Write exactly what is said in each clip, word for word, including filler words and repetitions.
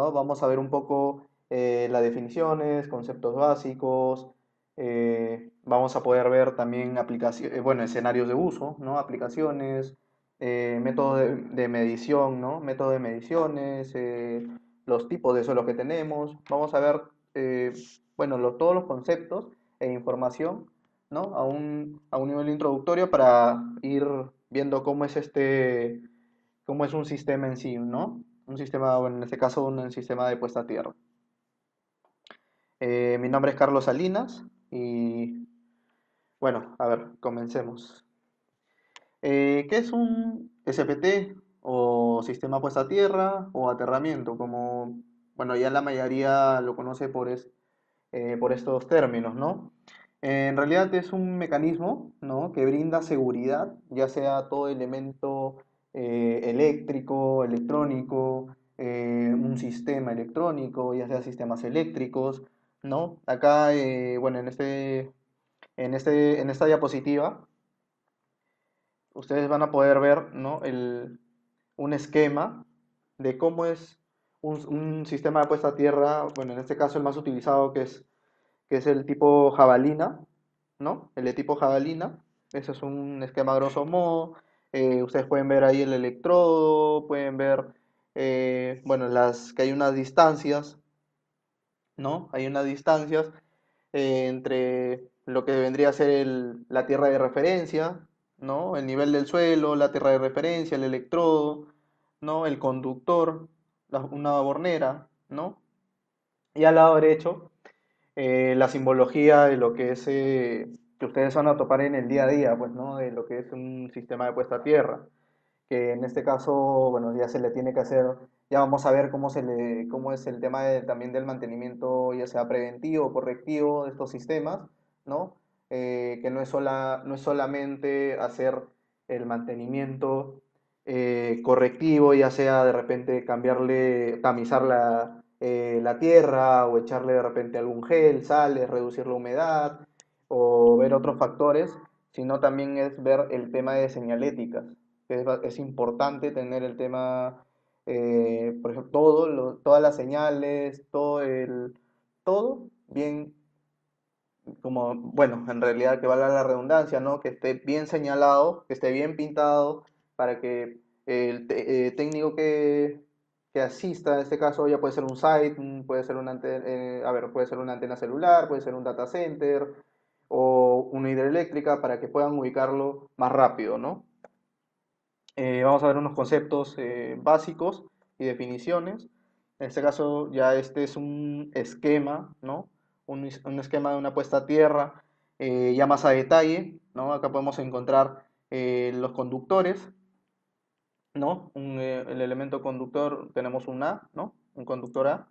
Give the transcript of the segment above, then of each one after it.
¿no? Vamos a ver un poco eh, las definiciones, conceptos básicos, eh, vamos a poder ver también aplicaciones, bueno, escenarios de uso, ¿no? Aplicaciones, eh, métodos de, de medición, ¿no? Método de mediciones, eh, los tipos de suelos que tenemos. Vamos a ver, eh, bueno, lo- todos los conceptos e información, ¿no? A un, a un nivel introductorio para ir viendo cómo es este, cómo es un sistema en sí, ¿no? Un sistema, bueno, en este caso, un sistema de puesta a tierra. Eh, mi nombre es Carlos Salinas y, bueno, a ver, comencemos. Eh, ¿qué es un S P T o sistema puesta a tierra o aterramiento? Como, bueno, ya la mayoría lo conoce por, es- eh, por estos términos, ¿no? En realidad es un mecanismo, ¿no? Que brinda seguridad, ya sea todo elemento eh, eléctrico, electrónico, eh, un sistema electrónico, ya sea sistemas eléctricos, ¿no? Acá, eh, bueno, en este, en este, en esta diapositiva ustedes van a poder ver, ¿no? El, un esquema de cómo es un, un sistema de puesta a tierra, bueno, en este caso el más utilizado que es, que es el tipo jabalina, ¿no? El de tipo jabalina. Ese es un esquema grosso modo. Eh, ustedes pueden ver ahí el electrodo, pueden ver, eh, bueno, las, que hay unas distancias, ¿no? Hay unas distancias eh, entre lo que vendría a ser el- la tierra de referencia, ¿no? El nivel del suelo, la tierra de referencia, el electrodo, ¿no? El conductor, la- una bornera, ¿no? Y al lado derecho, eh, la simbología de lo que es, eh, que ustedes van a topar en el día a día, pues, ¿no? De lo que es un sistema de puesta a tierra, que en este caso, bueno, ya se le tiene que hacer, ya vamos a ver cómo se le, cómo es el tema de- también del mantenimiento, ya sea preventivo o correctivo de estos sistemas, ¿no? Eh, que no es sola, no es solamente hacer el mantenimiento eh, correctivo, ya sea de repente cambiarle, tamizar la, eh, la tierra o echarle de repente algún gel, sales, reducir la humedad o ver otros factores, sino también es ver el tema de señaléticas. Es, es importante tener el tema, eh, por ejemplo, todo lo- todas las señales, todo el, todo bien, como, bueno, en realidad que valga la redundancia, ¿no? Que esté bien señalado, que esté bien pintado, para que el te- eh, técnico que, que asista, en este caso ya puede ser un site, un- puede ser una antena, a ver, puede ser una antena celular, puede ser un data center o una hidroeléctrica, para que puedan ubicarlo más rápido, ¿no? Eh, vamos a ver unos conceptos eh, básicos y definiciones. En este caso ya este es un esquema, ¿no? Un, es- un esquema de una puesta a tierra eh, ya más a detalle, ¿no? Acá podemos encontrar eh, los conductores, ¿no? Un, eh, el elemento conductor tenemos un A, ¿no? Un conductor A.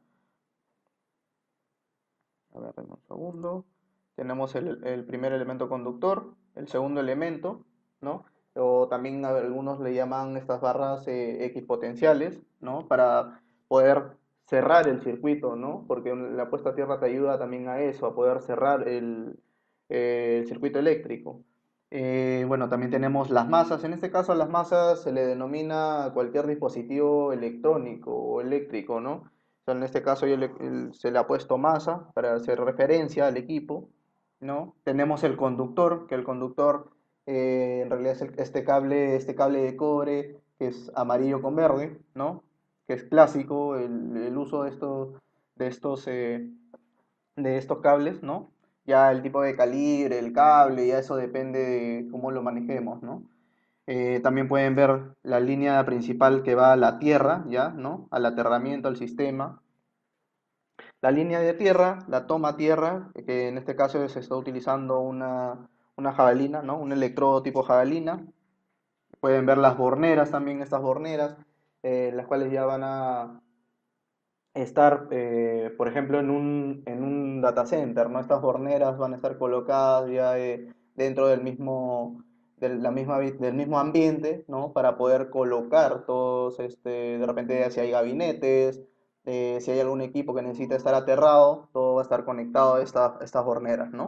A ver, dame un segundo. Tenemos el, el primer elemento conductor, el segundo elemento, ¿no? O también a algunos le llaman estas barras eh, equipotenciales, ¿no? Para poder cerrar el circuito, ¿no? Porque la puesta a tierra te ayuda también a eso, a poder cerrar el, eh, el circuito eléctrico. Eh, bueno, también tenemos las masas. En este caso, a las masas se le denomina a cualquier dispositivo electrónico o eléctrico, ¿no? O sea, en este caso yo le- el- se le ha puesto masa para hacer referencia al equipo, ¿no? Tenemos el conductor, que el conductor eh, en realidad es el- este cable, este cable de cobre que es amarillo con verde, ¿no? Que es clásico el, el uso de estos, de estos, eh, de estos cables, ¿no? Ya el tipo de calibre, el cable, ya eso depende de cómo lo manejemos, ¿no? Eh, también pueden ver la línea principal que va a la tierra, ¿ya? ¿No? Al aterramiento, al sistema. La línea de tierra, la toma tierra, que en este caso se está utilizando una, una jabalina, ¿no? Un electrodo tipo jabalina. Pueden ver las borneras también, estas borneras, eh, las cuales ya van a estar, eh, por ejemplo, en un, en un data center, ¿no? Estas borneras van a estar colocadas ya eh, dentro del mismo, del, la misma, vi- del mismo ambiente, ¿no? Para poder colocar todos, este, de repente, si hay gabinetes, eh, si hay algún equipo que necesita estar aterrado, todo va a estar conectado a esta- estas borneras, ¿no?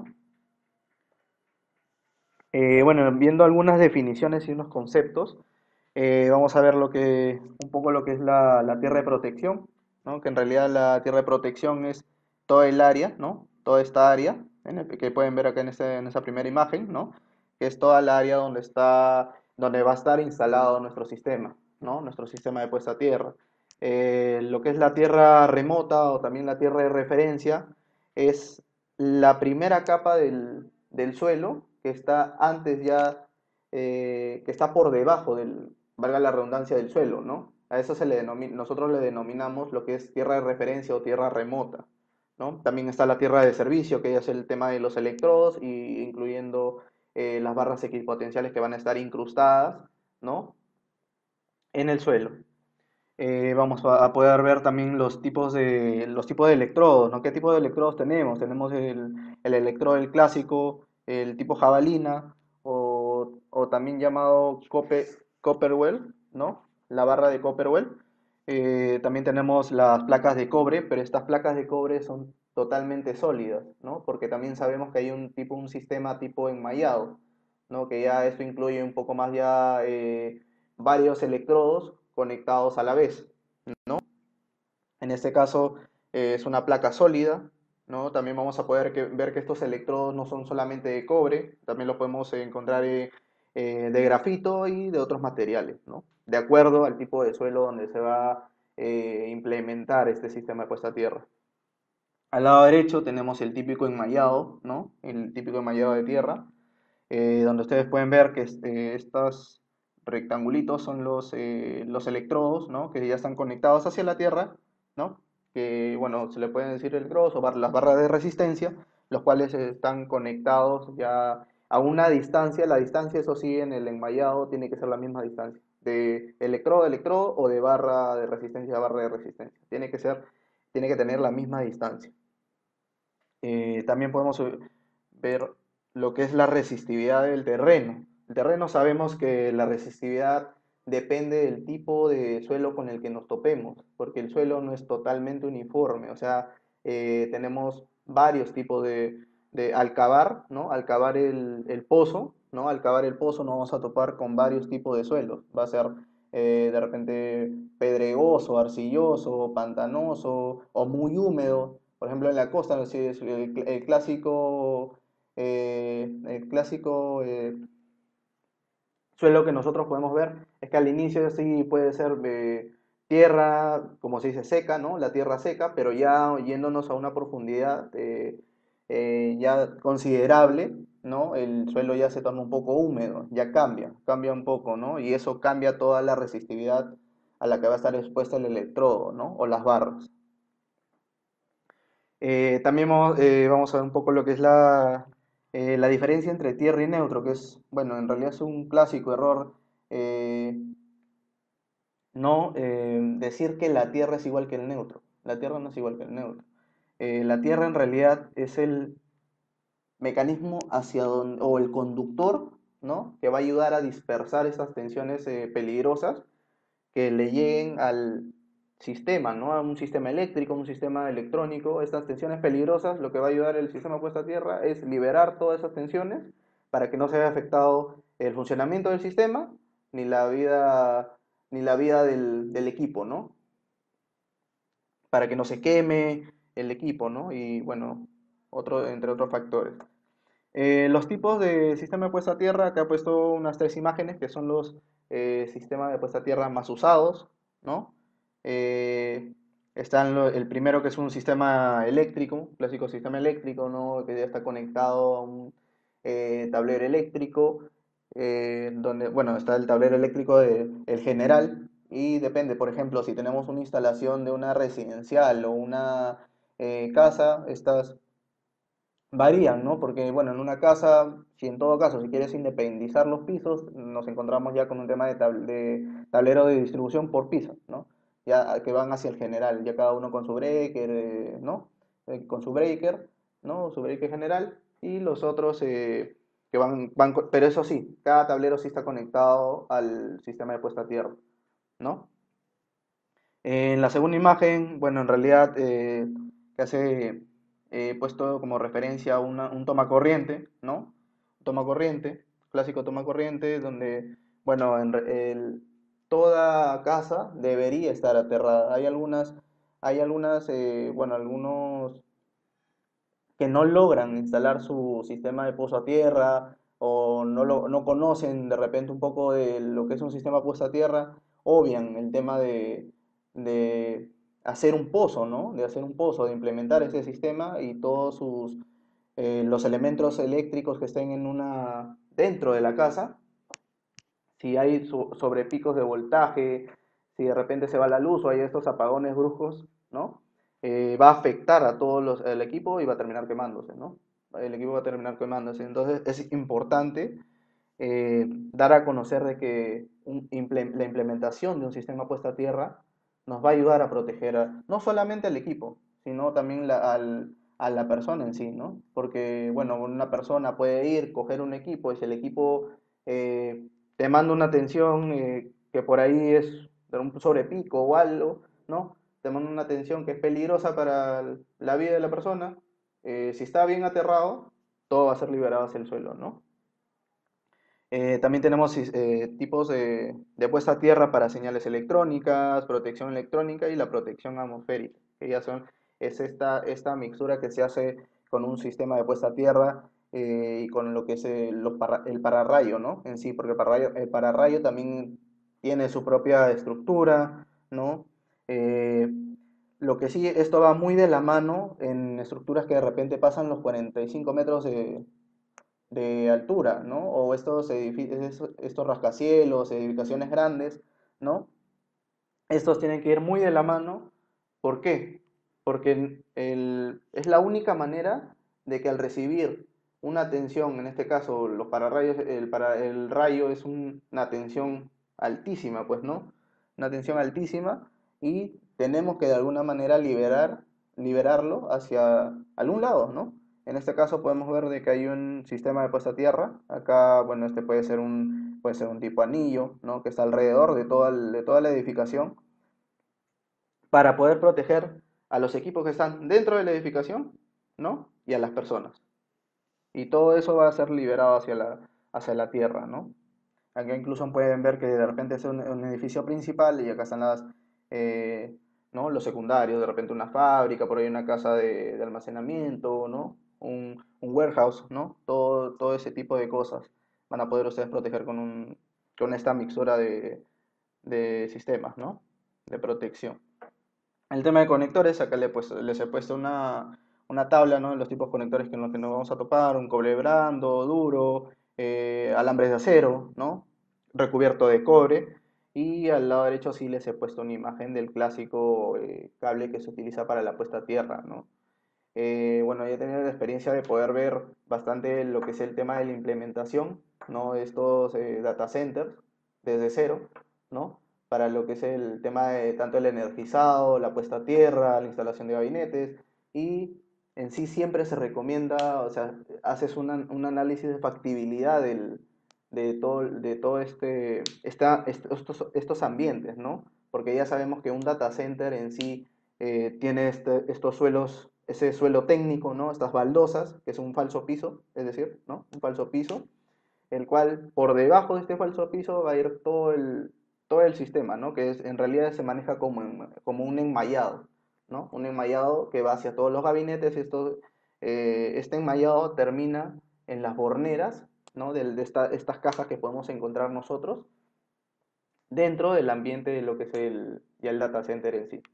Eh, bueno, viendo algunas definiciones y unos conceptos, eh, vamos a ver lo que, un poco lo que es la, la tierra de protección. ¿no? Que en realidad la tierra de protección es toda el área, ¿no? Toda esta área, en el- que pueden ver acá en, ese- en esa primera imagen, ¿no? Que es toda el área donde está, donde va a estar instalado nuestro sistema, ¿no? Nuestro sistema de puesta a tierra. Eh, lo que es la tierra remota o también la tierra de referencia es la primera capa del, del suelo que está antes ya, eh, que está por debajo del, valga la redundancia, del suelo, ¿no? A eso se le denomina, nosotros le denominamos lo que es tierra de referencia o tierra remota, ¿no? También está la tierra de servicio, que es el tema de los electrodos, y incluyendo eh, las barras equipotenciales que van a estar incrustadas, ¿no? En el suelo. Eh, vamos a, a poder ver también los tipos de, los tipos de electrodos, ¿no? ¿Qué tipo de electrodos tenemos? Tenemos el, el electrodo el clásico, el tipo jabalina, o, o también llamado Copper, Copperwell, ¿no? La barra de Copperwell. Eh, también tenemos las placas de cobre, pero estas placas de cobre son totalmente sólidas, ¿no? Porque también sabemos que hay un tipo, un sistema tipo enmallado, ¿no? Que ya esto incluye un poco más ya eh, varios electrodos conectados a la vez. En este caso eh, es una placa sólida, ¿no? También vamos a poder que- ver que estos electrodos no son solamente de cobre, también los podemos encontrar eh, eh, de grafito y de otros materiales, ¿no? De acuerdo al tipo de suelo donde se va a eh, implementar este sistema de puesta a tierra. Al lado derecho tenemos el típico enmallado, ¿no? El típico enmallado de tierra, eh, donde ustedes pueden ver que este, estos rectangulitos son los, eh, los electrodos, ¿no? Que ya están conectados hacia la Tierra, ¿no? Que, bueno, se le pueden decir electrodos o bar- las barras de resistencia, los cuales están conectados ya a una distancia. La distancia, eso sí, en el enmallado tiene que ser la misma distancia, de electrodo a electrodo o de barra de resistencia a barra de resistencia. Tiene que ser, tiene que tener la misma distancia. Eh, también podemos eh, ver lo que es la resistividad del terreno. El terreno sabemos que la resistividad depende del tipo de suelo con el que nos topemos, porque el suelo no es totalmente uniforme, o sea, eh, tenemos varios tipos de, de al cavar, ¿no? Al cavar el, el pozo, ¿no? Al cavar el pozo nos vamos a topar con varios tipos de suelos. Va a ser eh, de repente pedregoso, arcilloso, pantanoso o muy húmedo. Por ejemplo, en la costa, no sé, es el, el clásico, eh, el clásico eh, suelo que nosotros podemos ver es que al inicio sí puede ser eh, tierra, como se dice, seca, ¿no? La tierra seca, pero ya yéndonos a una profundidad eh, eh, ya considerable, ¿no? El suelo ya se torna un poco húmedo, ya cambia, cambia un poco, ¿no? Y eso cambia toda la resistividad a la que va a estar expuesta el electrodo, ¿no? O las barras. Eh, también vamos, eh, vamos a ver un poco lo que es la, eh, la diferencia entre tierra y neutro, que es, bueno, en realidad es un clásico error eh, no eh, decir que la tierra es igual que el neutro. La tierra no es igual que el neutro. Eh, la tierra en realidad es el mecanismo hacia donde, o el conductor, ¿no? Que va a ayudar a dispersar esas tensiones eh, peligrosas que le lleguen al sistema, ¿no? A un sistema eléctrico, un sistema electrónico. Estas tensiones peligrosas, lo que va a ayudar el sistema puesta a tierra es liberar todas esas tensiones para que no se vea afectado el funcionamiento del sistema ni la vida, ni la vida del, del equipo, ¿no? Para que no se queme el equipo, ¿no? Y bueno, otro, entre otros factores. Eh, los tipos de sistema de puesta a tierra, acá he puesto unas tres imágenes que son los eh, sistemas de puesta a tierra más usados, ¿no? Eh, están lo- el primero que es un sistema eléctrico, un clásico sistema eléctrico, ¿no? Que ya está conectado a un eh, tablero eléctrico, eh, donde, bueno, está el tablero eléctrico del general y depende, por ejemplo, si tenemos una instalación de una residencial o una eh, casa, estas varían, ¿no? Porque, bueno, en una casa, si en todo caso, si quieres independizar los pisos, nos encontramos ya con un tema de, tab- de tablero de distribución por piso, ¿no? Ya que van hacia el general, ya cada uno con su breaker, eh, ¿no? Eh, con su breaker, ¿no? Su breaker general, y los otros eh, que van, van, co- pero eso sí, cada tablero sí está conectado al sistema de puesta a tierra, ¿no? En la segunda imagen, bueno, en realidad eh, que hace he puesto como referencia una- un toma corriente, ¿no? Toma corriente, clásico toma corriente, donde, bueno, en re- el- toda casa debería estar aterrada. Hay algunas, hay algunas, eh, bueno, algunos que no logran instalar su sistema de pozo a tierra o no, lo, no conocen de repente un poco de lo que es un sistema puesto a tierra, obvian el tema de, de hacer un pozo, ¿no? De hacer un pozo, de implementar ese sistema y todos sus, eh, los elementos eléctricos que estén en una, dentro de la casa, si hay so- sobrepicos de voltaje, si de repente se va la luz o hay estos apagones bruscos, ¿no? Eh, va a afectar a todos los, el equipo y va a terminar quemándose, ¿no? El equipo va a terminar quemándose. Entonces es importante eh, dar a conocer de que un, imple- la implementación de un sistema puesta a tierra nos va a ayudar a proteger a- no solamente al equipo, sino también la- al, a la persona en sí, ¿no? Porque, bueno, una persona puede ir, coger un equipo y si el equipo eh, te manda una atención eh, que por ahí es de un sobrepico o algo, ¿no? Te manda una atención que es peligrosa para la vida de la persona. Eh, si está bien aterrado, todo va a ser liberado hacia el suelo, ¿no? Eh, también tenemos eh, tipos de, de puesta a tierra para señales electrónicas, protección electrónica y la protección atmosférica, que ya son, es esta, esta mixtura que se hace con un sistema de puesta a tierra eh, y con lo que es el, los para- el pararrayo, ¿no? En sí, porque el pararrayo, el pararrayo también tiene su propia estructura, ¿no? Eh, lo que sí, esto va muy de la mano en estructuras que de repente pasan los cuarenta y cinco metros de, de altura, ¿no? O estos, edificios, estos rascacielos, edificaciones grandes, ¿no? Estos tienen que ir muy de la mano. ¿Por qué? Porque el, es la única manera de que al recibir una tensión, en este caso los pararrayos, el, para, el rayo es un, una tensión altísima, pues, ¿no? Una tensión altísima y tenemos que de alguna manera liberar, liberarlo hacia algún lado, ¿no? En este caso podemos ver de que hay un sistema de puesta a tierra. Acá, bueno, este puede ser un, puede ser un tipo anillo, ¿no? Que está alrededor de toda, el- de toda la edificación para poder proteger a los equipos que están dentro de la edificación, ¿no? Y a las personas. Y todo eso va a ser liberado hacia la, hacia la tierra, ¿no? Acá incluso pueden ver que de repente es un, un edificio principal y acá están las, eh, ¿no? Los secundarios, de repente una fábrica, por ahí una casa de, de almacenamiento, ¿no? Un, un warehouse, ¿no? Todo, todo ese tipo de cosas van a poder ustedes proteger con, un, con esta mixtura de, de sistemas, ¿no? De protección. El tema de conectores, acá le he puesto- les he puesto una, una tabla, ¿no? De los tipos de conectores con los que nos vamos a topar, un cobre blando, duro, eh, alambres de acero, ¿no? Recubierto de cobre. Y al lado derecho sí les he puesto una imagen del clásico eh, cable que se utiliza para la puesta a tierra, ¿no? Eh, bueno, ya he tenido la experiencia de poder ver bastante lo que es el tema de la implementación, ¿no? De estos eh, data centers desde cero, ¿no? Para lo que es el tema de tanto el energizado, la puesta a tierra, la instalación de gabinetes y en sí siempre se recomienda, o sea, haces una- un análisis de factibilidad del- de todo, de todo este, esta- est- estos, estos ambientes, ¿no? Porque ya sabemos que un data center en sí eh, tiene este- estos suelos, ese suelo técnico, ¿no? Estas baldosas, que es un falso piso, es decir, ¿no? Un falso piso, el cual por debajo de este falso piso va a ir todo el, todo el sistema, ¿no? Que es, en realidad se maneja como, en- como un enmayado, ¿no? Un enmayado que va hacia todos los gabinetes. Esto, eh, este enmayado termina en las horneras, ¿no? De, de esta- estas cajas que podemos encontrar nosotros dentro del ambiente de lo que es el, ya el data center en sí.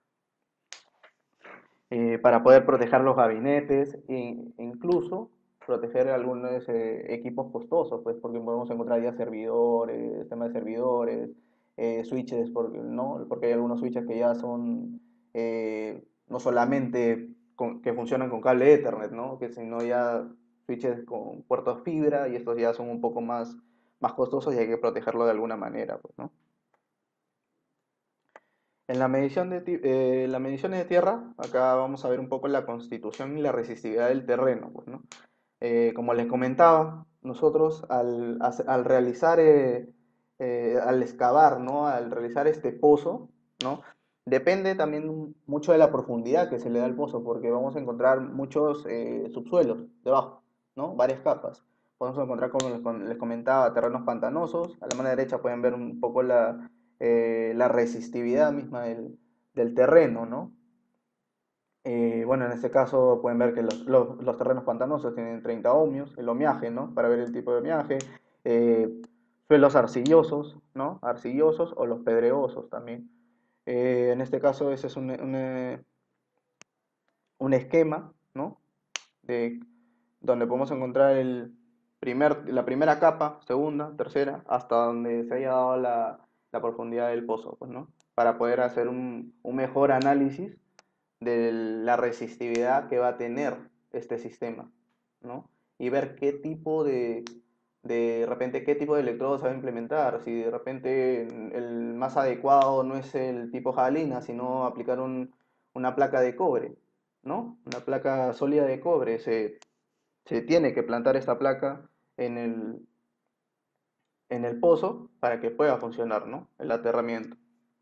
Eh, para poder proteger los gabinetes e incluso proteger algunos eh, equipos costosos, pues porque podemos encontrar ya servidores, temas de servidores, eh, switches, porque, ¿no? Porque hay algunos switches que ya son eh, no solamente con, que funcionan con cable Ethernet, ¿no? Que sino ya switches con puertos fibra y estos ya son un poco más, más costosos y hay que protegerlo de alguna manera, pues, ¿no? En la medición de, ti- eh, las mediciones de tierra, acá vamos a ver un poco la constitución y la resistividad del terreno, pues, ¿no? Eh, como les comentaba, nosotros al, hace- al realizar, eh, eh, al excavar, ¿no? Al realizar este pozo, ¿no? Depende también mucho de la profundidad que se le da al pozo, porque vamos a encontrar muchos eh, subsuelos debajo, ¿no? Varias capas. Podemos encontrar, como les, com- les comentaba, terrenos pantanosos. A la mano derecha pueden ver un poco la, eh, la resistividad misma del, del terreno, ¿no? Eh, bueno, en este caso pueden ver que los, los- los terrenos pantanosos tienen treinta ohmios, el ohmiaje, ¿no? Para ver el tipo de ohmiaje. Eh, Suelos arcillosos, ¿no? Arcillosos o los pedregosos también. Eh, en este caso ese es un, un, eh, un esquema, ¿no? De, donde podemos encontrar el primer, la primera capa, segunda, tercera, hasta donde se haya dado la, la profundidad del pozo, pues, ¿no? Para poder hacer un, un mejor análisis de la resistividad que va a tener este sistema, ¿no? Y ver qué tipo de, de repente, qué tipo de electrodo se va a implementar, si de repente el más adecuado no es el tipo jabalina, sino aplicar un, una placa de cobre, ¿no? Una placa sólida de cobre, se, se tiene que plantar esta placa en el, en el pozo para que pueda funcionar, ¿no? El aterramiento.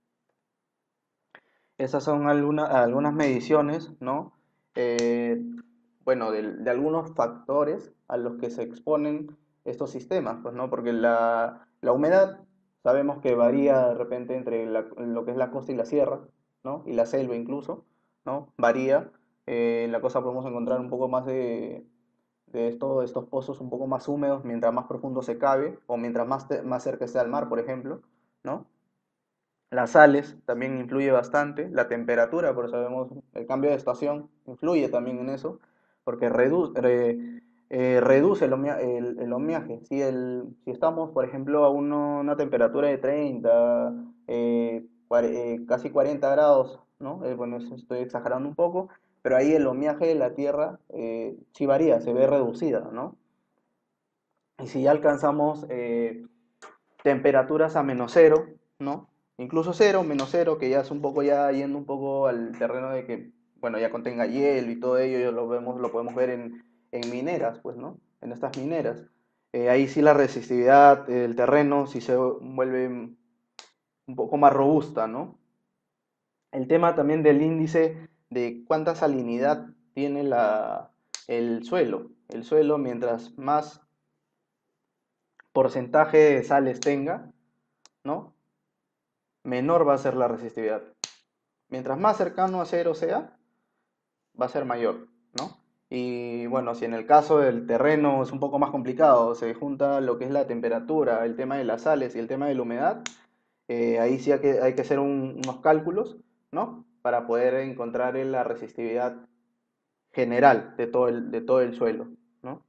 Esas son alguna- algunas mediciones, ¿no? Eh, bueno, de, de algunos factores a los que se exponen estos sistemas, pues, ¿no? Porque la, la humedad sabemos que varía de repente entre la- lo que es la costa y la sierra, ¿no? Y la selva incluso, ¿no? Varía. Eh, en la costa podemos encontrar un poco más de, de esto- estos pozos un poco más húmedos mientras más profundo se cabe o mientras más, te- más cerca esté al mar, por ejemplo, ¿no? Las sales también influye bastante, la temperatura, porque sabemos el cambio de estación influye también en eso, porque redu- re- eh, reduce el, homia- el- el ohmiaje. Si, el, si estamos, por ejemplo, a uno- una temperatura de treinta, eh, cuare- eh, casi cuarenta grados, ¿no? Eh, bueno, eso estoy exagerando un poco, pero ahí el ohmiaje de la Tierra eh, sí varía, se ve reducida, ¿no? Y si ya alcanzamos eh, temperaturas a menos cero, ¿no? Incluso cero, menos cero, que ya es un poco ya yendo un poco al terreno de que, bueno, ya contenga hielo y todo ello, ya lo vemos, lo podemos ver en, en mineras, pues, ¿no? En estas mineras. Eh, ahí sí la resistividad del terreno sí se vuelve un poco más robusta, ¿no? El tema también del índice de cuánta salinidad tiene la, el suelo. El suelo, mientras más porcentaje de sales tenga, ¿no? Menor va a ser la resistividad. Mientras más cercano a cero sea, va a ser mayor, ¿no? Y bueno, si en el caso del terreno es un poco más complicado, se junta lo que es la temperatura, el tema de las sales y el tema de la humedad, eh, ahí sí hay que, hay que hacer un- unos cálculos, ¿no? Para poder encontrar la resistividad general de todo el, de todo el suelo, ¿no?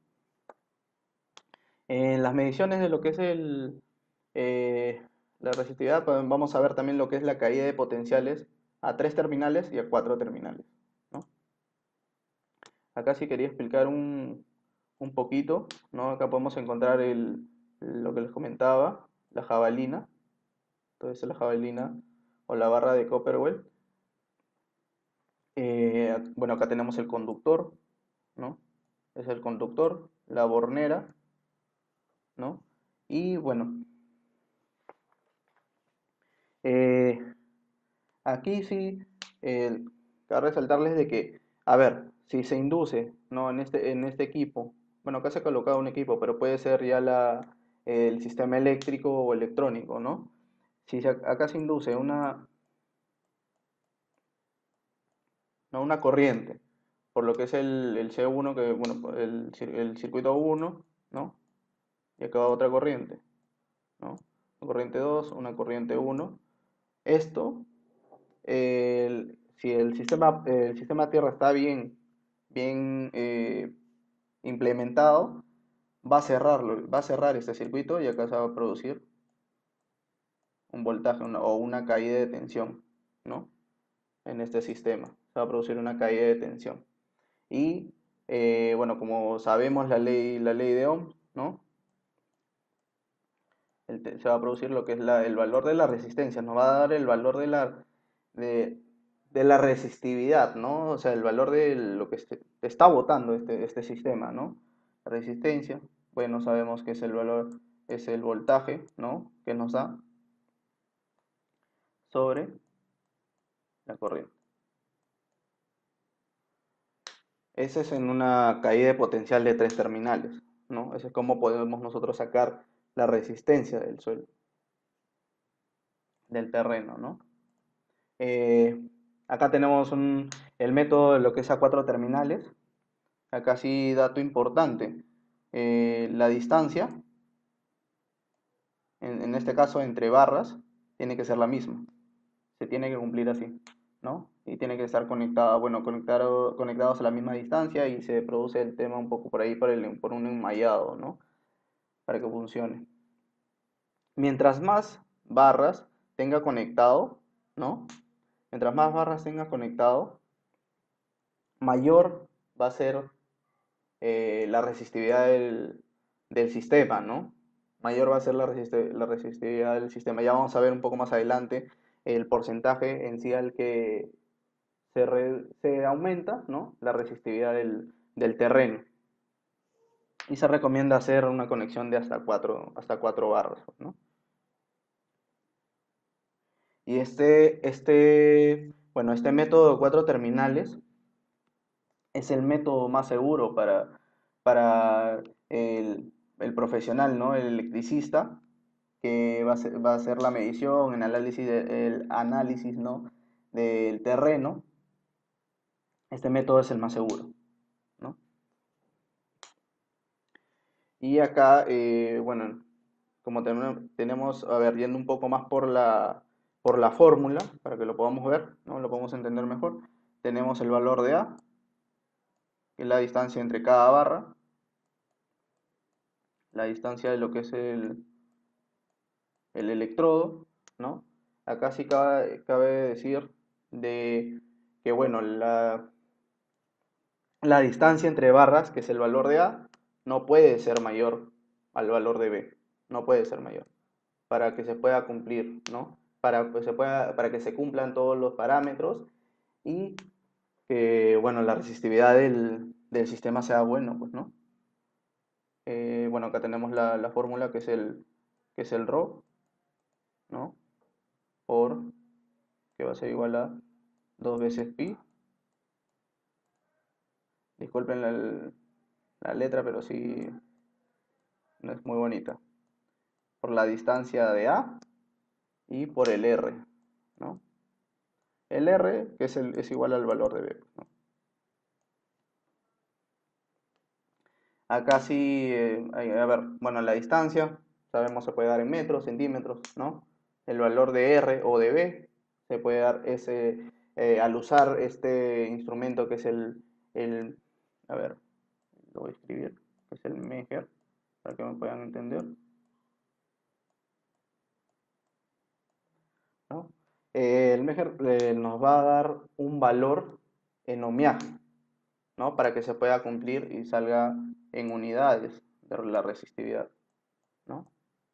En las mediciones de lo que es el, eh, la resistividad, pues, vamos a ver también lo que es la caída de potenciales a tres terminales y a cuatro terminales, ¿no? Acá sí quería explicar un, un poquito, ¿no? Acá podemos encontrar el, lo que les comentaba, la jabalina. Entonces la jabalina o la barra de Copperwell. Eh, bueno, acá tenemos el conductor, ¿no? Es el conductor, la bornera, ¿no? Y bueno, eh, aquí sí, eh, cabe resaltarles de que, a ver, si se induce, ¿no? En este, en este equipo, bueno, acá se ha colocado un equipo, pero puede ser ya la, el sistema eléctrico o electrónico, ¿no? Si se- acá se induce una, no, una corriente, por lo que es el, el C uno, que, bueno, el, cir- el circuito uno, ¿no? Y acá va otra corriente, ¿no? Una corriente dos, una corriente uno. Esto el- si el sistema, el sistema Tierra está bien, bien eh, implementado, va a cerrarlo, va a cerrar este circuito y acá se va a producir un voltaje una- o una caída de tensión, ¿no? En este sistema. Se va a producir una caída de tensión. Y eh, bueno, como sabemos la ley, la ley de Ohm, ¿no? El te- se va a producir lo que es la- el valor de la resistencia, nos va a dar el valor de la, de, de la resistividad, ¿no? O sea, el valor de lo que este- está botando este, este sistema, ¿no? La resistencia, bueno, sabemos que es el valor, es el voltaje, ¿no? Que nos da sobre la corriente. Ese es en una caída de potencial de tres terminales, ¿no? Ese es como podemos nosotros sacar la resistencia del suelo, del terreno, ¿no? Eh, Acá tenemos un, el método de lo que es a cuatro terminales. Acá sí, dato importante. Eh, la distancia, en, en este caso entre barras, tiene que ser la misma. Se tiene que cumplir así, ¿no? Y tiene que estar conectada, bueno, conectado, conectados a la misma distancia y se produce el tema un poco por ahí por, el, por un enmayado, ¿no? Para que funcione. Mientras más barras tenga conectado, ¿no? Mientras más barras tenga conectado, mayor va a ser eh, la resistividad del, del sistema, ¿no? Mayor va a ser la, resist- la resistividad del sistema. Ya vamos a ver un poco más adelante el porcentaje en sí al que se, re- se aumenta, ¿no? La resistividad del, del terreno. Y se recomienda hacer una conexión de hasta cuatro, hasta cuatro barras, ¿no? Y este, este, bueno, este método de cuatro terminales es el método más seguro para, para el, el profesional, ¿no? El electricista, que va a hacer, va a hacer la medición, el análisis, de- el análisis, ¿no? Del terreno. Este método es el más seguro, ¿no? Y acá, eh, bueno, como ten- tenemos, a ver, yendo un poco más por la, por la fórmula, para que lo podamos ver, ¿no? Lo podemos entender mejor. Tenemos el valor de A, que es la distancia entre cada barra, la distancia de lo que es el, el electrodo, ¿no? Acá sí cabe, cabe decir de que, bueno, la, la distancia entre barras, que es el valor de A, no puede ser mayor al valor de B, no puede ser mayor, para que se pueda cumplir, ¿no? Para que se pueda, para que se cumplan todos los parámetros y que, bueno, la resistividad del, del sistema sea bueno, pues, ¿no? Eh, bueno, acá tenemos la, la fórmula que es el, que es el Rho, ¿no? Por, que va a ser igual a dos veces pi. Disculpen la, la letra, pero sí no es muy bonita. Por la distancia de A y por el R, ¿no? El R, que es, el, es igual al valor de B, ¿no? Acá sí, eh, a ver, bueno, la distancia, sabemos se puede dar en metros, centímetros, ¿no? El valor de R o de B se puede dar ese, eh, al usar este instrumento que es el, el, a ver, lo voy a escribir, que es el Meger, para que me puedan entender, ¿no? Eh, el Meger eh, nos va a dar un valor en ohmiaje, ¿no? Para que se pueda cumplir y salga en unidades de la resistividad, ¿no?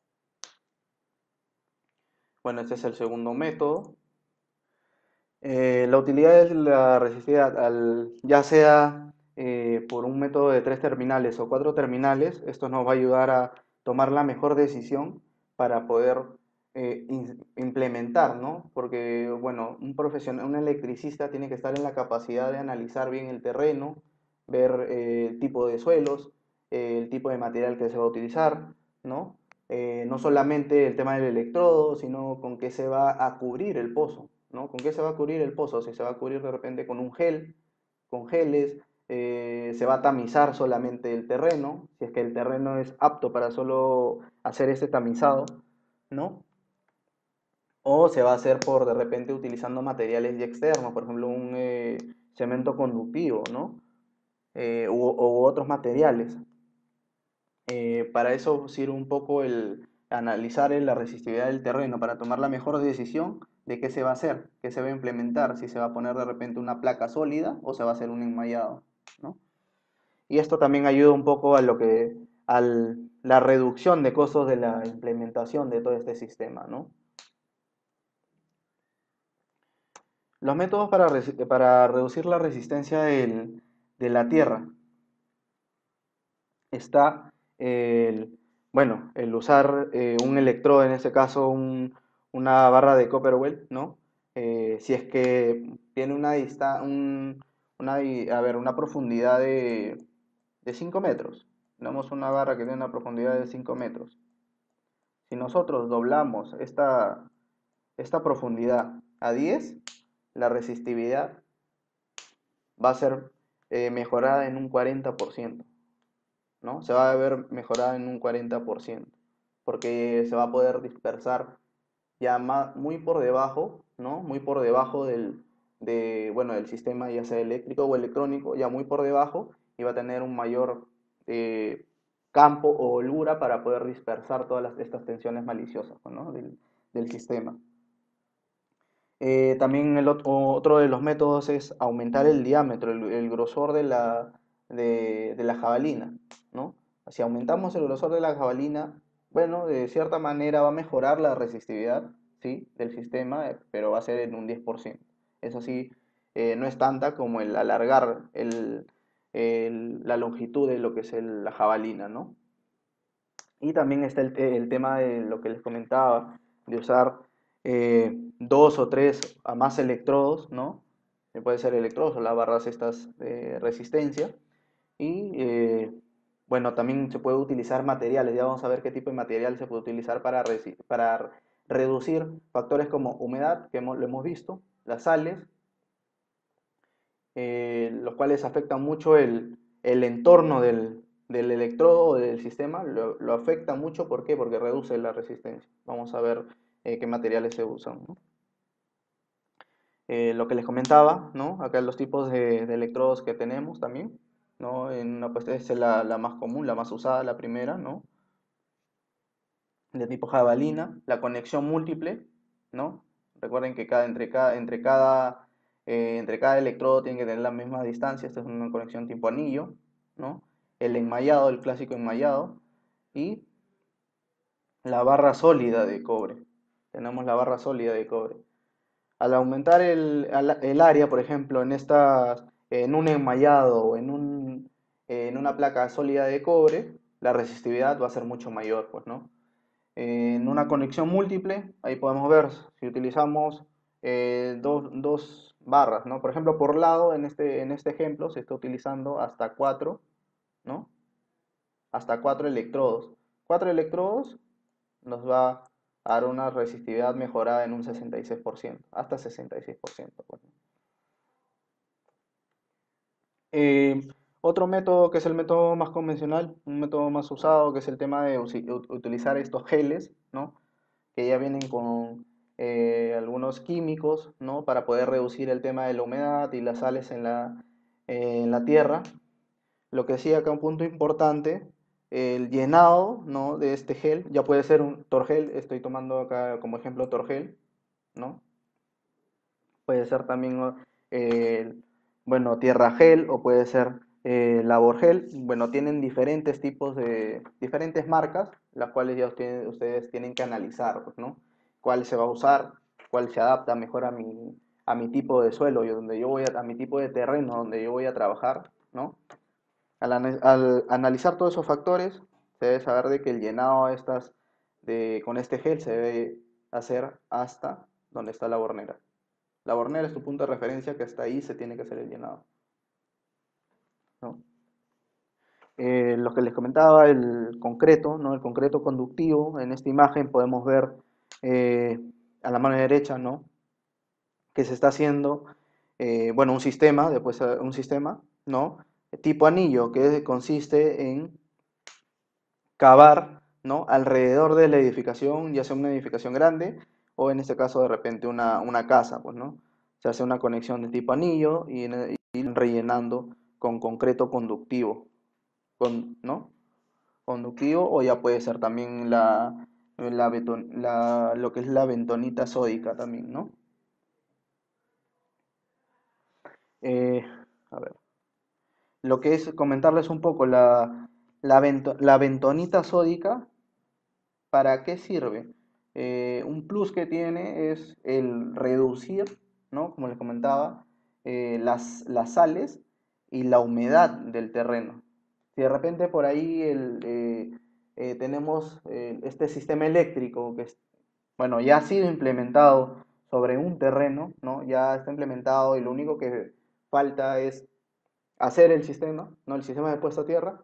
Bueno, este es el segundo método. Eh, la utilidad es la resistividad, al, ya sea eh, por un método de tres terminales o cuatro terminales, esto nos va a ayudar a tomar la mejor decisión para poder eh, in- implementar, ¿no? Porque, bueno, un profesional, un electricista tiene que estar en la capacidad de analizar bien el terreno, ver eh, el tipo de suelos, eh, el tipo de material que se va a utilizar, ¿no? Eh, no solamente el tema del electrodo, sino con qué se va a cubrir el pozo, ¿no? ¿Con qué se va a cubrir el pozo? Si se va a cubrir de repente con un gel, con geles, eh, se va a tamizar solamente el terreno, si es que el terreno es apto para solo hacer este tamizado, ¿no? O se va a hacer por de repente utilizando materiales ya externos, por ejemplo un eh, cemento conductivo, ¿no? Eh, u, u otros materiales. Eh, para eso sirve un poco el analizar la resistividad del terreno para tomar la mejor decisión de qué se va a hacer, qué se va a implementar, si se va a poner de repente una placa sólida o se va a hacer un enmayado, ¿no? Y esto también ayuda un poco a lo que a la reducción de costos de la implementación de todo este sistema, ¿no? Los métodos para, para reducir la resistencia del, de la tierra está el, bueno, el usar eh, un electrodo, en este caso un- una barra de Copperwell, ¿no? Eh, si es que tiene una dista, un- una, di- a ver, una profundidad de, de cinco metros. Tenemos una barra que tiene una profundidad de cinco metros. Si nosotros doblamos esta, esta profundidad a diez, la resistividad va a ser eh, mejorada en un cuarenta por ciento, ¿no? Se va a ver mejorada en un cuarenta por ciento, porque se va a poder dispersar ya más, muy por debajo, ¿no? Muy por debajo del, de, bueno, del sistema, ya sea eléctrico o electrónico, ya muy por debajo, y va a tener un mayor eh, campo o holgura para poder dispersar todas las, estas tensiones maliciosas, ¿no? del, del sistema. Eh, también el otro, otro de los métodos es aumentar el diámetro, el, el grosor de la, de, de la jabalina, ¿no? Si aumentamos el grosor de la jabalina, bueno, de cierta manera va a mejorar la resistividad, ¿sí? Del sistema, eh, pero va a ser en un diez por ciento. Eso sí, eh, no es tanta como el alargar el, el- la longitud de lo que es el- la jabalina, ¿no? Y también está el, el tema de lo que les comentaba, de usar eh, dos o tres a más electrodos, ¿no? Eh, Puede ser electrodos o las barras estas de resistencia. Y eh, bueno, también se puede utilizar materiales. Ya vamos a ver qué tipo de material se puede utilizar para, resi- para reducir factores como humedad, que hemos- lo hemos visto, las sales, eh, los cuales afectan mucho el, el entorno del, del electrodo o del sistema, lo, lo afecta mucho. ¿Por qué? Porque reduce la resistencia. Vamos a ver eh, qué materiales se usan, ¿no? Eh, lo que les comentaba, ¿no? Acá los tipos de, de electrodos que tenemos también, ¿no? En una, pues, esta es la, la más común, la más usada, la primera, ¿no? De tipo jabalina, la conexión múltiple, ¿no? Recuerden que cada, entre cada, entre cada, eh, entre cada electrodo tiene que tener la misma distancia, esta es una conexión tipo anillo, ¿no? El enmallado, el clásico enmallado, y la barra sólida de cobre. Tenemos la barra sólida de cobre. Al aumentar el, el área, por ejemplo, en, estas, en un enmallado o en, un, en una placa sólida de cobre, la resistividad va a ser mucho mayor, pues, ¿no? En una conexión múltiple, ahí podemos ver si utilizamos eh, dos, dos barras, ¿no? Por ejemplo, por lado, en este, en este ejemplo, se está utilizando hasta cuatro, ¿no? Hasta cuatro electrodos. Cuatro electrodos nos va a dar una resistividad mejorada en un sesenta y seis por ciento, hasta sesenta y seis por ciento. Pues. Eh, Otro método que es el método más convencional, un método más usado, que es el tema de utilizar estos geles, ¿no? Que ya vienen con eh, algunos químicos, ¿no? Para poder reducir el tema de la humedad y las sales en la, eh, en la tierra. Lo que sí, acá un punto importante, el llenado, ¿no? De este gel, ya puede ser un torgel, estoy tomando acá como ejemplo torgel, ¿no? Puede ser también, eh, bueno, tierra gel o puede ser eh, labor gel. Bueno, tienen diferentes tipos de, diferentes marcas, las cuales ya ustedes, ustedes tienen que analizar, pues, ¿no? Cuál se va a usar, cuál se adapta mejor a mi, a mi tipo de suelo y donde yo voy a, a mi tipo de terreno donde yo voy a trabajar, ¿no? Al, al analizar todos esos factores, se debe saber de que el llenado estas de, con este gel se debe hacer hasta donde está la bornera. La bornera es tu punto de referencia que hasta ahí se tiene que hacer el llenado, ¿no? Eh, lo que les comentaba, el concreto, ¿no? El concreto conductivo, en esta imagen podemos ver eh, a la mano derecha, ¿no? Que se está haciendo, eh, bueno, un sistema, después eh, un sistema, ¿no? Tipo anillo, que consiste en cavar, ¿no? Alrededor de la edificación, ya sea una edificación grande o en este caso de repente una, una casa, pues, ¿no? Se hace una conexión de tipo anillo y, y rellenando con concreto conductivo, con, ¿no? Conductivo o ya puede ser también la, la, beton, la lo que es la bentonita sódica también, ¿no? Eh, a ver, lo que es comentarles un poco la, la, bento, la bentonita sódica. ¿Para qué sirve? Eh, un plus que tiene es el reducir, ¿no? Como les comentaba, eh, las, las sales y la humedad del terreno. Si de repente por ahí el, eh, eh, tenemos eh, este sistema eléctrico que es, bueno, ya ha sido implementado sobre un terreno, ¿no? Ya está implementado y lo único que falta es hacer el sistema, ¿no? El sistema de puesta a tierra.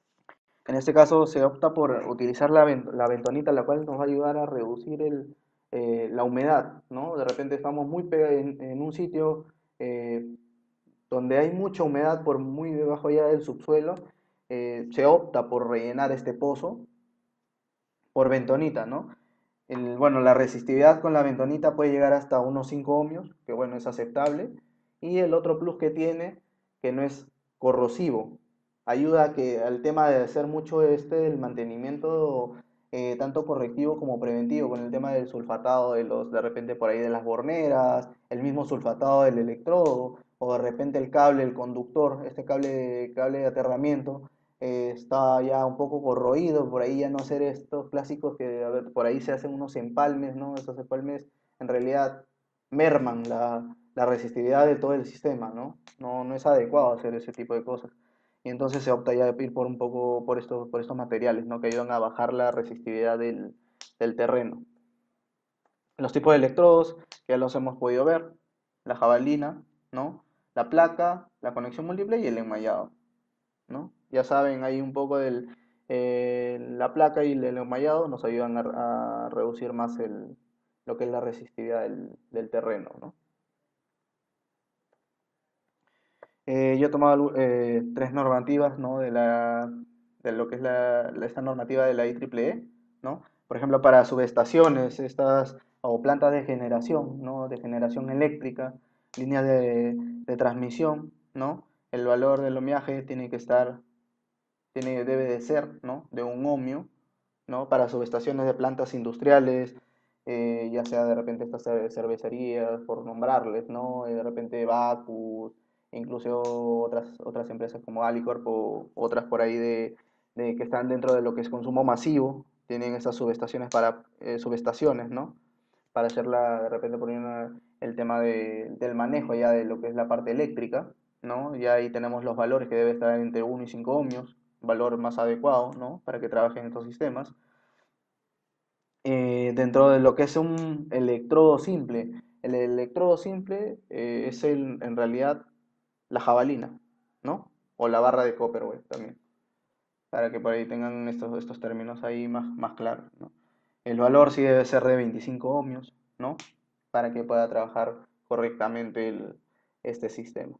En este caso se opta por utilizar la, la bentonita, la cual nos va a ayudar a reducir el, eh, la humedad, ¿no? De repente estamos muy en, en un sitio eh, donde hay mucha humedad por muy debajo ya del subsuelo, eh, se opta por rellenar este pozo por bentonita, ¿no? El, bueno, la resistividad con la bentonita puede llegar hasta unos cinco ohmios, que bueno, es aceptable. Y el otro plus que tiene, que no es corrosivo. Ayuda a que, al tema de hacer mucho este, el mantenimiento eh, tanto correctivo como preventivo, con el tema del sulfatado de los, de repente por ahí de las borneras, el mismo sulfatado del electrodo, o de repente el cable, el conductor, este cable, cable de aterramiento, eh, está ya un poco corroído, por ahí ya no hacer estos clásicos que a ver, por ahí se hacen unos empalmes, ¿no? Esos empalmes en realidad merman la, la resistividad de todo el sistema, ¿no? ¿no? No es adecuado hacer ese tipo de cosas. Y entonces se opta ya a ir por un poco por estos, por estos materiales, ¿no? Que ayudan a bajar la resistividad del, del terreno. Los tipos de electrodos, que ya los hemos podido ver, la jabalina, ¿no? La placa, la conexión múltiple y el enmallado, ¿no? Ya saben, ahí un poco del, eh, la placa y el enmallado nos ayudan a, a reducir más el, lo que es la resistividad del, del terreno, ¿no? Eh, yo he tomado eh, tres normativas, ¿no? De, la, de lo que es la, la- esta normativa de la I triple E, ¿no? Por ejemplo, para subestaciones, estas, o plantas de generación, ¿no? De generación eléctrica, líneas de, de transmisión, ¿no? El valor del ohmiaje tiene que estar tiene, debe de ser, ¿no? De un ohmio, ¿no? Para subestaciones de plantas industriales, eh, ya sea de repente estas cervecerías, por nombrarles, ¿no? Eh, de repente Bacus, incluso otras, otras empresas como Alicorp o otras por ahí de, de que están dentro de lo que es consumo masivo, tienen estas subestaciones para eh, subestaciones, ¿no? Para hacerla, de repente poner una- el tema de- del manejo ya de lo que es la parte eléctrica, ¿no? Ya ahí tenemos los valores que debe estar entre uno y cinco ohmios, valor más adecuado, ¿no? Para que trabajen estos sistemas. Eh, dentro de lo que es un electrodo simple, el electrodo simple eh, es el, en realidad la jabalina, ¿no? O la barra de Copperware también, para que por ahí tengan estos, estos términos ahí más, más claros, ¿no? El valor sí debe ser de veinticinco ohmios, ¿no? Para que pueda trabajar correctamente el- este sistema.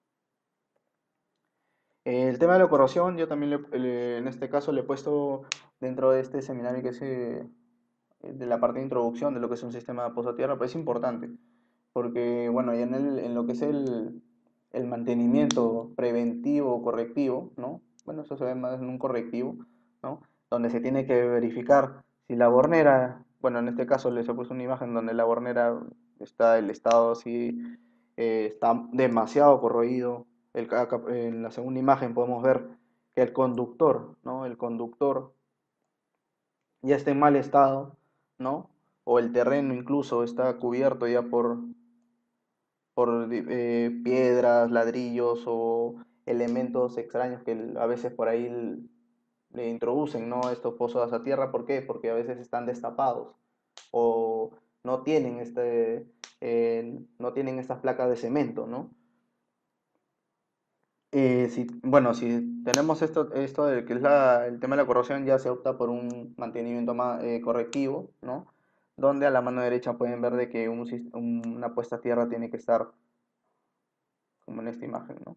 El tema de la corrosión, yo también le- le- en este caso le he puesto dentro de este seminario que es eh, de la parte de introducción de lo que es un sistema pozo tierra, pues es importante, porque bueno, ya en, el- en lo que es el, el mantenimiento preventivo o correctivo, ¿no? Bueno, eso se ve más en un correctivo, ¿no? Donde se tiene que verificar si la bornera, bueno, en este caso les he puesto una imagen donde la bornera está, el estado así, eh, está demasiado corroído. El, acá en la segunda imagen podemos ver que el conductor, ¿no? El conductor ya está en mal estado, ¿no? O el terreno incluso está cubierto ya por, por eh, piedras, ladrillos o elementos extraños que a veces por ahí le introducen, ¿no? Estos pozos a tierra, ¿por qué? Porque a veces están destapados o no tienen este, eh, no tienen estas placas de cemento, ¿no? Eh, si, bueno, si tenemos esto, esto de que es la, el tema de la corrosión, ya se opta por un mantenimiento más eh, correctivo, ¿no? Donde a la mano derecha pueden ver de que un sis- un- una puesta a tierra tiene que estar como en esta imagen, ¿no?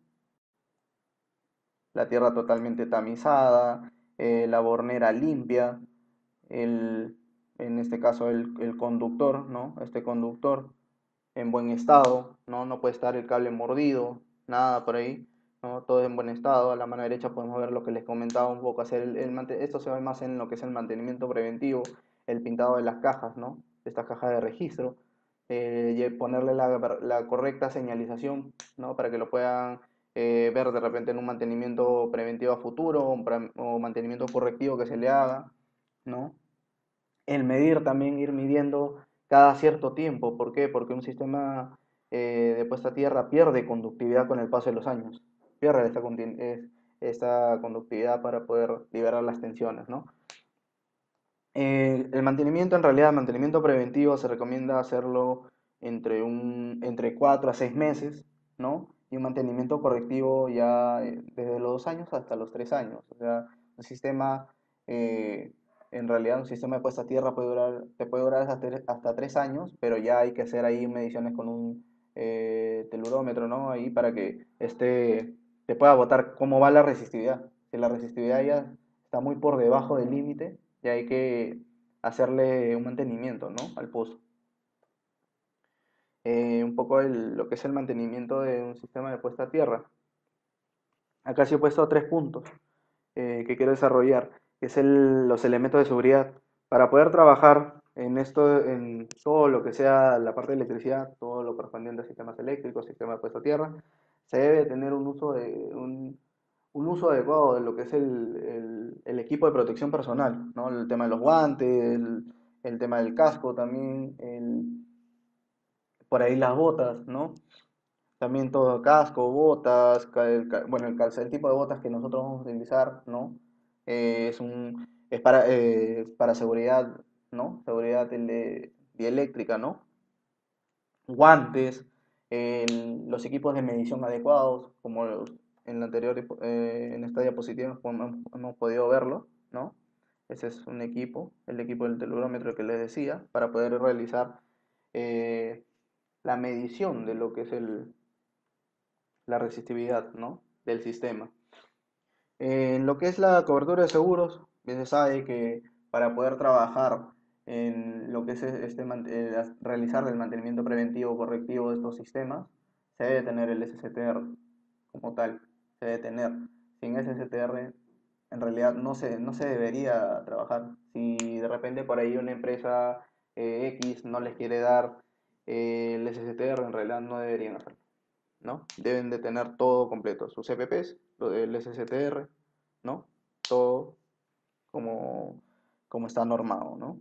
La tierra totalmente tamizada, eh, la bornera limpia, el, en este caso el, el conductor, ¿no? Este conductor en buen estado, ¿no? No puede estar el cable mordido, nada por ahí, ¿no? Todo en buen estado. A la mano derecha podemos ver lo que les comentaba un poco, hacer el, el esto se ve más en lo que es el mantenimiento preventivo, el pintado de las cajas, ¿no? Estas cajas de registro, eh, ponerle la, la, correcta señalización, ¿no? Para que lo puedan eh, ver de repente en un mantenimiento preventivo a futuro o, o mantenimiento correctivo que se le haga, ¿no? El medir también, ir midiendo cada cierto tiempo. ¿Por qué? Porque un sistema eh, de puesta a tierra pierde conductividad con el paso de los años. Pierde esta, esta conductividad para poder liberar las tensiones, ¿no? Eh, el mantenimiento, en realidad, el mantenimiento preventivo se recomienda hacerlo entre, un, entre cuatro a seis meses, ¿no? Y un mantenimiento correctivo ya eh, desde los dos años hasta los tres años. O sea, un sistema eh, En realidad un sistema de puesta a tierra puede durar, te puede durar hasta, tre- hasta tres años, pero ya hay que hacer ahí mediciones con un eh, telurómetro, ¿no? Ahí para que este te pueda botar cómo va la resistividad. Si la resistividad ya está muy por debajo del límite, ya hay que hacerle un mantenimiento, ¿no? Al pozo. Eh, un poco el- lo que es el mantenimiento de un sistema de puesta a tierra. Acá sí he puesto tres puntos eh, que quiero desarrollar, que es el- los elementos de seguridad. Para poder trabajar en esto, en todo lo que sea la parte de electricidad, todo lo correspondiente a sistemas eléctricos, sistemas de puesta a tierra, se debe tener un uso, de, un, un uso adecuado de lo que es el, el- el equipo de protección personal, ¿no? El tema de los guantes, el, el tema del casco también, el- por ahí las botas, ¿no? También todo casco, botas, ca- el ca- bueno, el, calza- el tipo de botas que nosotros vamos a utilizar, ¿no? Eh, es un, es para, eh, para seguridad, ¿no? Seguridad tele- dieléctrica, ¿no? Guantes, el- los equipos de medición adecuados, como los- en la anterior, dipo- eh, en esta diapositiva hemos, hemos podido verlo, ¿no? Ese es un equipo, el equipo del telurómetro que les decía, para poder realizar eh, la medición de lo que es el, la resistividad, ¿no? Del sistema. En lo que es la cobertura de seguros, bien se sabe que para poder trabajar en lo que es este, eh, realizar el mantenimiento preventivo correctivo de estos sistemas, se debe tener el S S T R como tal, se debe tener. Sin S S T R, en realidad no se, no se debería trabajar. Si de repente por ahí una empresa eh, X no les quiere dar eh, el S S T R, en realidad no deberían hacerlo, ¿no? Deben de tener todo completo, sus C P Ps, el S S T R, ¿no? Todo como, como está normado, ¿no?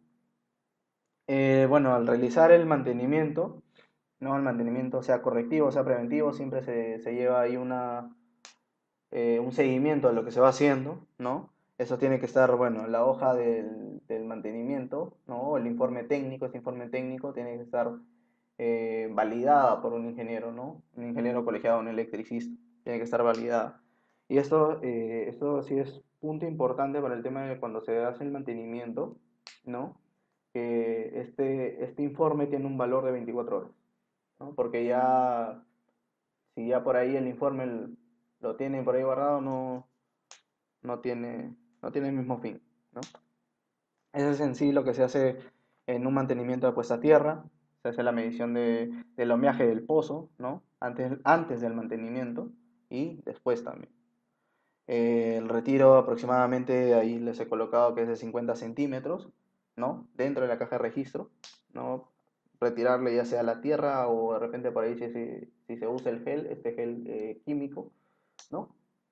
Eh, bueno, al realizar el mantenimiento, ¿no? El mantenimiento sea correctivo, sea preventivo, siempre se, se lleva ahí una, eh, un seguimiento de lo que se va haciendo, ¿no? Eso tiene que estar, bueno, en la hoja del, del mantenimiento, ¿no? El informe técnico, ese informe técnico tiene que estar eh, validada por un ingeniero, ¿no? Un ingeniero colegiado, un electricista, tiene que estar validada. Y esto, eh, esto sí es punto importante para el tema de cuando se hace el mantenimiento, ¿no? Que este, este informe tiene un valor de veinticuatro horas, ¿no? Porque ya, si ya por ahí el informe lo tienen por ahí guardado, no, no tiene, no tiene el mismo fin, ¿no? Ese es en sí lo que se hace en un mantenimiento de puesta a tierra. Se hace la medición de, del homeaje del pozo, ¿no? Antes, antes del mantenimiento y después también. Eh, el retiro aproximadamente, ahí les he colocado que es de cincuenta centímetros, ¿no? Dentro de la caja de registro, ¿no? Retirarle ya sea la tierra o de repente por ahí si, si, si se usa el gel, este gel eh, químico, ¿no?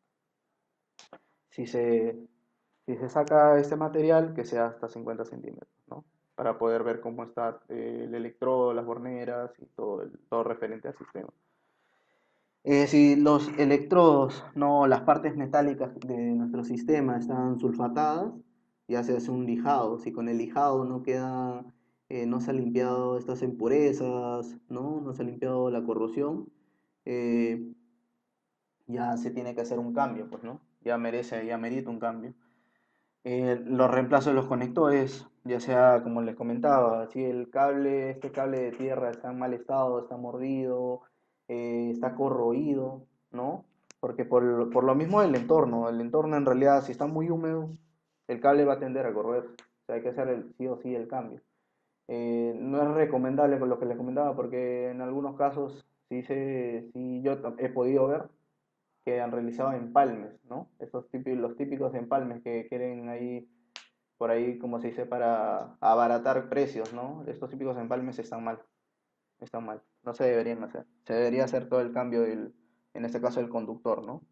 Si se, si se saca este material, que sea hasta cincuenta centímetros, ¿no? Para poder ver cómo está eh, el electrodo, las borneras y todo, el, todo referente al sistema. Eh, si los electrodos, no, las partes metálicas de nuestro sistema están sulfatadas, ya se hace un lijado. Si con el lijado no queda, eh, no se ha limpiado estas impurezas, no, no se ha limpiado la corrosión, eh, ya se tiene que hacer un cambio, pues, ¿no? Ya merece, ya merita un cambio. Eh, los reemplazos de los conectores, ya sea como les comentaba, si el cable, este cable de tierra está en mal estado, está mordido, eh, está corroído, ¿no? Porque por, lo- por lo mismo del entorno, el entorno en realidad si está muy húmedo, el cable va a tender a corroer, o sea, hay que hacer el, sí o sí el cambio. Eh, no es recomendable con lo que les comentaba porque en algunos casos sí, se, sí yo he podido ver que han realizado empalmes, ¿no? Esos típicos, los típicos empalmes que quieren ahí, por ahí, como se dice, para abaratar precios, ¿no? Estos típicos empalmes están mal, están mal, no se deberían hacer. Se debería hacer todo el cambio del, en este caso, del conductor, ¿no?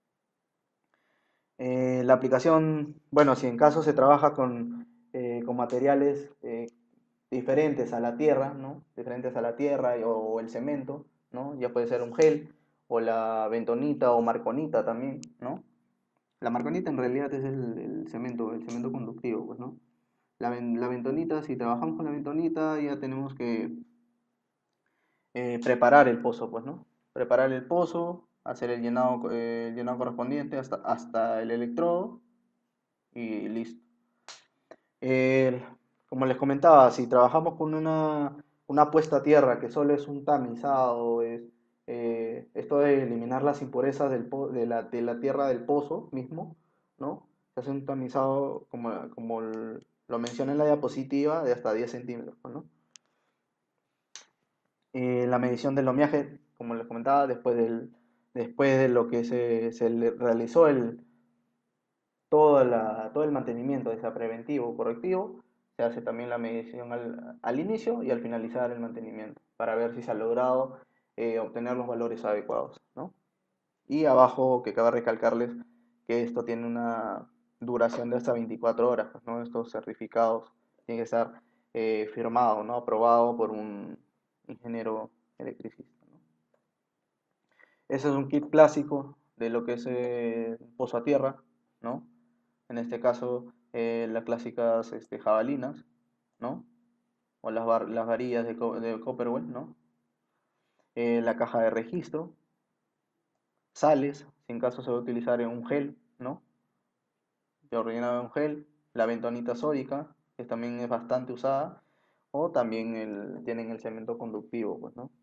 Eh, la aplicación, bueno, si en caso se trabaja con, eh, con materiales eh, diferentes a la tierra, ¿no? Diferentes a la tierra y- o el cemento, ¿no? Ya puede ser un gel o la bentonita o marconita también, ¿no? La marconita en realidad es el, el cemento, el cemento conductivo, pues, ¿no? La, ben- la bentonita, si trabajamos con la bentonita, ya tenemos que eh, preparar el pozo, pues, ¿no? Preparar el pozo, hacer el llenado, eh, el llenado correspondiente hasta, hasta el electrodo y listo. El- Como les comentaba, si trabajamos con una, una puesta a tierra que solo es un tamizado, es eh, esto de eliminar las impurezas del po- de la, de la tierra del pozo mismo, ¿no? Se hace un tamizado, como, como el- lo menciona en la diapositiva, de hasta diez centímetros, ¿no? Eh, la medición del homeaje, como les comentaba, después, del, después de lo que se, se le realizó el, todo, la, todo el mantenimiento, ya sea preventivo o correctivo, se hace también la medición al, al inicio y al finalizar el mantenimiento, para ver si se ha logrado eh, obtener los valores adecuados, ¿no? Y abajo, que cabe recalcarles que esto tiene una duración de hasta veinticuatro horas, pues, ¿no? Estos certificados tienen que estar eh, firmados, ¿no? Aprobado por un ingeniero electricista, ¿no? Ese es un kit clásico de lo que es eh, pozo a tierra, ¿no? En este caso, eh, las clásicas este, jabalinas, ¿no? O las, var- las varillas de, co- de Copperwell, ¿no? Eh, la caja de registro, sales, si en caso se va a utilizar en un gel, ¿no? Yo rellenado en gel, la bentonita sódica, que también es bastante usada, o también el, tienen el cemento conductivo, pues, ¿no?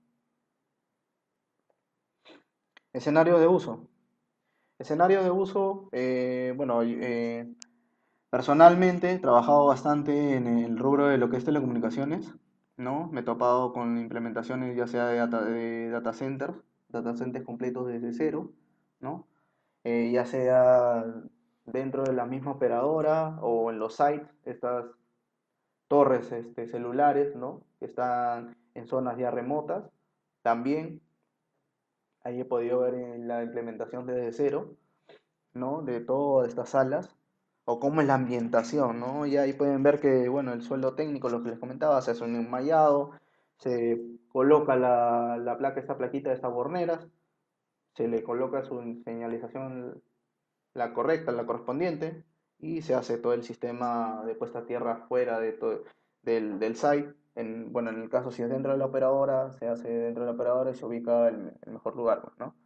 Escenario de uso. Escenario de uso, eh, bueno, eh, personalmente he trabajado bastante en el rubro de lo que es telecomunicaciones, ¿no? Me he topado con implementaciones ya sea de data, de data centers, data centers completos desde cero, ¿no? Eh, ya sea dentro de la misma operadora o en los sites, estas torres este, celulares, ¿no? Que están en zonas ya remotas. También ahí he podido ver en la implementación desde cero, ¿no? De todas estas salas, o cómo es la ambientación, ¿no? Y ahí pueden ver que, bueno, el suelo técnico, lo que les comentaba, se hace un enmayado, se coloca la, la placa, esta plaquita de estas borneras, se le coloca su señalización, la correcta, la correspondiente, y se hace todo el sistema de puesta a tierra fuera de todo, del, del site. En, bueno, en el caso si es dentro de la operadora, se hace dentro de la operadora y se ubica el, el mejor lugar, pues, ¿no?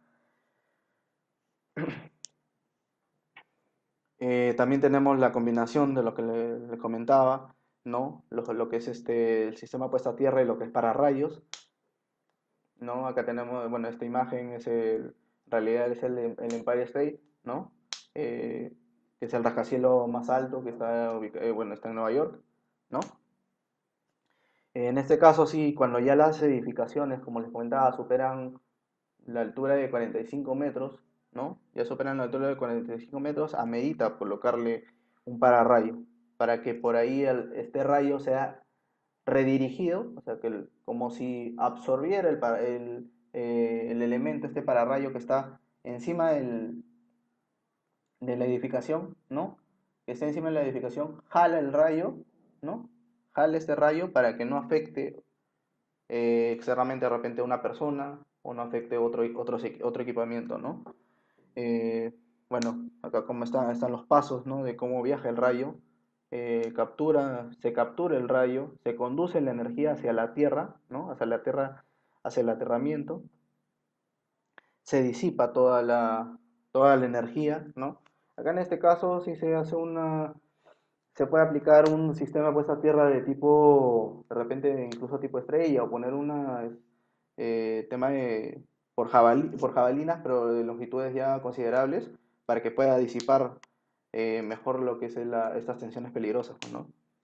Eh, también tenemos la combinación de lo que les le comentaba, ¿no? Lo, lo que es este, el sistema puesta a tierra y lo que es para rayos, ¿no? Acá tenemos, bueno, esta imagen es el, en realidad es el, el Empire State, ¿no? Eh, que es el rascacielos más alto que está, ubica- eh, bueno, está en Nueva York, ¿no? En este caso sí, cuando ya las edificaciones, como les comentaba, superan la altura de cuarenta y cinco metros, ¿no? Ya superan la altura de cuarenta y cinco metros, amerita colocarle un pararrayo, para que por ahí el- este rayo sea redirigido, o sea, que el- como si absorbiera el, para- el, eh, el elemento, este pararrayo que está encima del- de la edificación, ¿no? Que está encima de la edificación, jala el rayo, ¿no? Jala este rayo para que no afecte eh, externamente de repente a una persona o no afecte otro, otro, otro equipamiento, ¿no? Eh, bueno, acá como están, están los pasos, ¿no? De cómo viaja el rayo. Eh, captura, se captura el rayo, se conduce la energía hacia la Tierra, ¿no? Hacia la Tierra, hacia el aterramiento, se disipa toda la, toda la energía, ¿no? Acá en este caso, si se hace una, se puede aplicar un sistema puesta a tierra de tipo, de repente incluso tipo estrella, o poner una eh, tema de por, jabal, por jabalinas, pero de longitudes ya considerables, para que pueda disipar eh, mejor lo que es la, estas tensiones peligrosas, ¿no?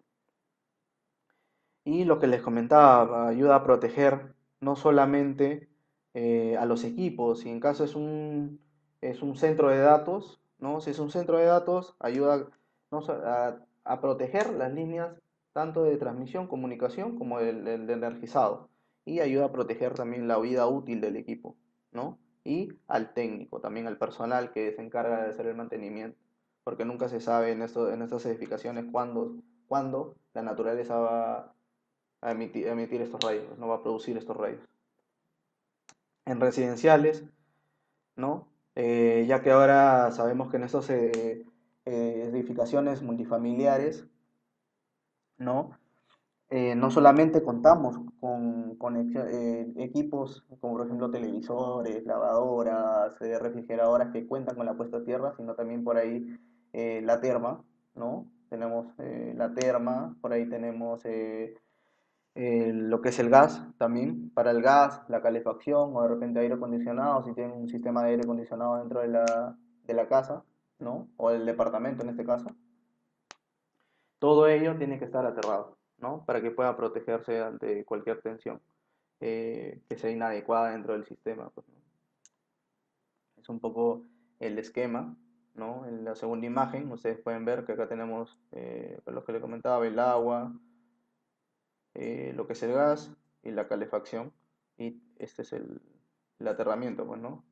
Y lo que les comentaba, ayuda a proteger no solamente eh, a los equipos, si en caso es un, es un centro de datos, ¿no? Si es un centro de datos, ayuda no so- a, a proteger las líneas tanto de transmisión, comunicación, como del, del- del energizado. Y ayuda a proteger también la vida útil del equipo, ¿no? Y al técnico, también al personal que se encarga de hacer el mantenimiento, porque nunca se sabe en, esto, en estas edificaciones cuándo, cuándo la naturaleza va a emitir, a emitir estos rayos, no va a producir estos rayos. En residenciales, ¿no? Eh, ya que ahora sabemos que en estas eh, eh, edificaciones multifamiliares, ¿no? Eh, no solamente contamos con, con eh, equipos como por ejemplo televisores, lavadoras, eh, refrigeradoras que cuentan con la puesta a tierra, sino también por ahí eh, la terma, ¿no? tenemos eh, la terma, por ahí tenemos eh, eh, lo que es el gas también, para el gas, la calefacción o de repente aire acondicionado, si tienen un sistema de aire acondicionado dentro de la, de la casa, ¿no? O del departamento en este caso. Todo ello tiene que estar aterrado, ¿no? Para que pueda protegerse ante cualquier tensión eh, que sea inadecuada dentro del sistema, pues, ¿no? Es un poco el esquema, ¿no? En la segunda imagen, ustedes pueden ver que acá tenemos eh, lo que les comentaba, el agua, eh, lo que es el gas y la calefacción. Y este es el, el aterramiento, pues, ¿no?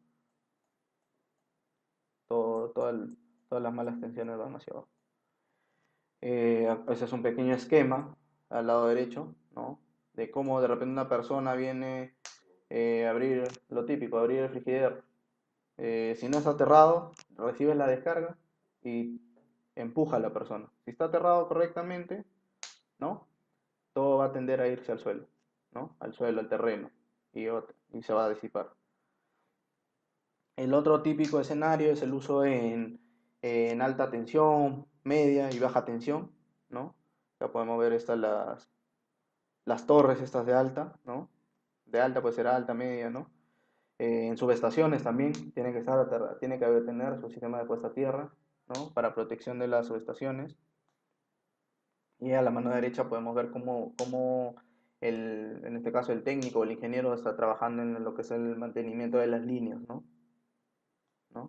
Todo, todo el- todas las malas tensiones van hacia abajo. Eh, ese es un pequeño esquema al lado derecho, ¿no? De cómo de repente una persona viene eh, a abrir, lo típico, abrir el frigider. Eh, si no está aterrado, recibe la descarga y empuja a la persona. Si está aterrado correctamente, ¿no? Todo va a tender a irse al suelo, ¿no? Al suelo, al terreno, y, ot- y se va a disipar. El otro típico escenario es el uso en, en alta tensión, media y baja tensión, ¿no? Ya podemos ver estas las, las torres estas de alta, ¿no? De alta puede ser alta, media, ¿no? Eh, en subestaciones también tiene que estar aterra- tiene que haber- tener su sistema de puesta a tierra, ¿no? Para protección de las subestaciones. Y a la mano derecha podemos ver cómo, cómo el, en este caso el técnico o el ingeniero está trabajando en lo que es el mantenimiento de las líneas, ¿no? ¿No?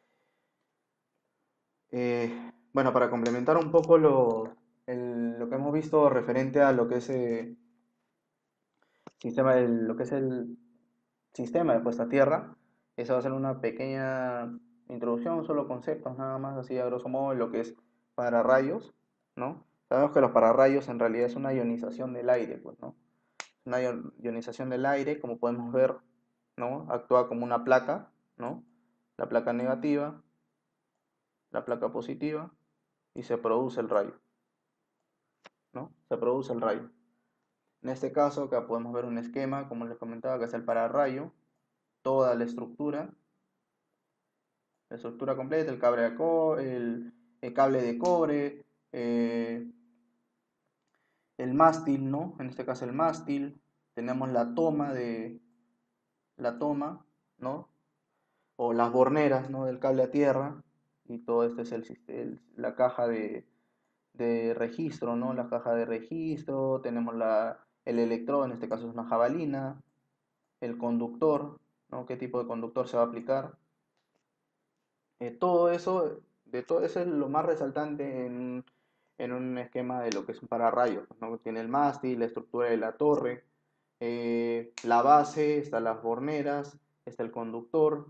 Eh, bueno, para complementar un poco lo, el- lo que hemos visto referente a lo que es, eh, sistema, el- lo que es el sistema de puesta a tierra, esa va a ser una pequeña introducción, solo conceptos nada más, así a grosso modo, lo que es pararrayos, ¿no? Sabemos que los pararrayos en realidad es una ionización del aire, pues, ¿no? Una ionización del aire, como podemos ver, ¿no? Actúa como una placa, ¿no? La placa negativa, la placa positiva, y se produce el rayo, ¿no? Se produce el rayo. En este caso, acá podemos ver un esquema, como les comentaba, que es el pararrayo, toda la estructura, la estructura completa, el cable de, co el, el cable de cobre, eh, el mástil, ¿no? En este caso el mástil, tenemos la toma de la toma, ¿no? O las borneras, ¿no? Del cable a tierra, y todo esto es el, el- la caja de, de registro, ¿no? La caja de registro, tenemos la, el electrodo, en este caso es una jabalina, el conductor, ¿no? ¿Qué tipo de conductor se va a aplicar? Eh, todo eso, de todo eso es lo más resaltante en, en un esquema de lo que es un pararrayos, ¿no? Tiene el mástil, la estructura de la torre, eh, la base, están las borneras, está el conductor,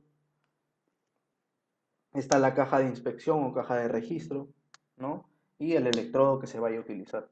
está la caja de inspección o caja de registro, ¿no? Y el electrodo que se vaya a utilizar.